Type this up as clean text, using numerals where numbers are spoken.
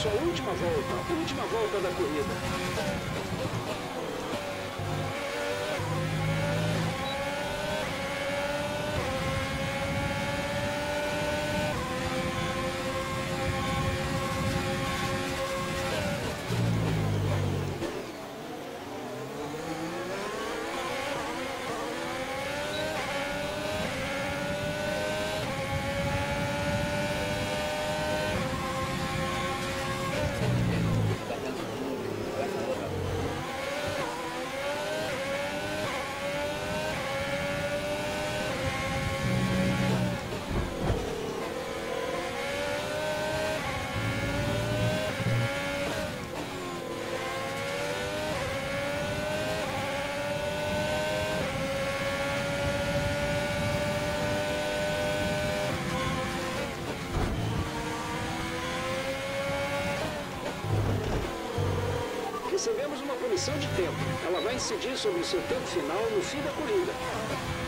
sua última volta da corrida. Recebemos uma punição de tempo. Ela vai incidir sobre o seu tempo final no fim da corrida.